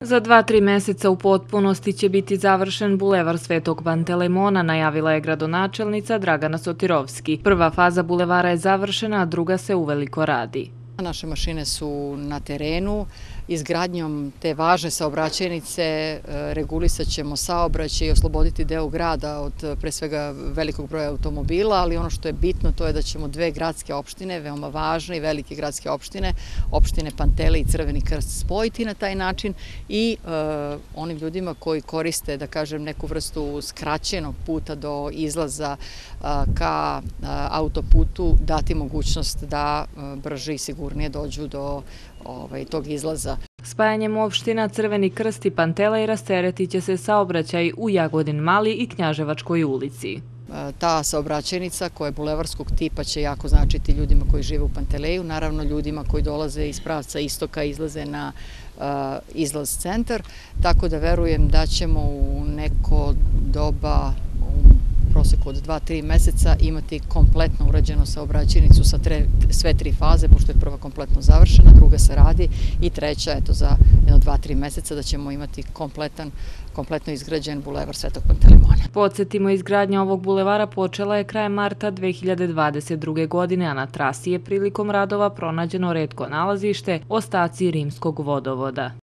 Za 2-3 meseca u potpunosti će biti završen bulevar Svetog Pantelemona, najavila je gradonačelnica Dragana Sotirovski. Prva faza bulevara je završena, a druga se uveliko radi. Naše mašine su na terenu. Izgradnjom te važne saobraćajnice regulisat ćemo saobraćaj i osloboditi deo grada od pre svega velikog broja automobila, ali ono što je bitno to je da ćemo dve gradske opštine, veoma važne i velike gradske opštine, opštine Pantelej i Crveni Krst, spojiti na taj način i onim ljudima koji koriste, da kažem, neku vrstu skraćenog puta do izlaza ka autoputu dati mogućnost da brže i sigurnije dođu do tog izlaza. Spajanjem opština Crveni Krst i Pantelej rasteretit će se saobraćaj u Jagodin Mali i Knjaževačkoj ulici. Ta saobraćajnica koja je bulevarskog tipa će jako značiti ljudima koji žive u Panteleju, naravno ljudima koji dolaze iz pravca istoka i izlaze na izlaz centar, tako da verujem da ćemo u neko doba proseku od 2-3 meseca imati kompletno urađenu saobraćajnicu sa sve tri faze, pošto je prva kompletno završena, druga se radi i treća, eto, za 2-3 meseca da ćemo imati kompletno izgrađen bulevar Svetog Pantelemona. Podsjetimo, izgradnja ovog bulevara počela je krajem marta 2022. godine, a na trasi je prilikom radova pronađeno retko nalazište, ostaci rimskog vodovoda.